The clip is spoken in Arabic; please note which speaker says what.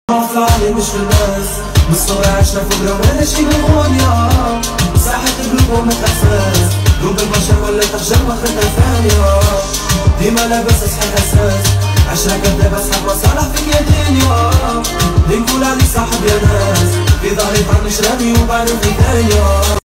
Speaker 1: طلعني مش في الناس من الصغر عشنا فقرا ولا شي من غنيا مساحة القلوب ومتأساس قلوب البشر ولا تخجل واخدها ثانية ديما لاباس اصحى الاساس عشرة كذاب اصحاب مصالح في الدنيا اللي نقول عليك صاحب يا ناس في ظهري طنش رامي وبعرف ثانية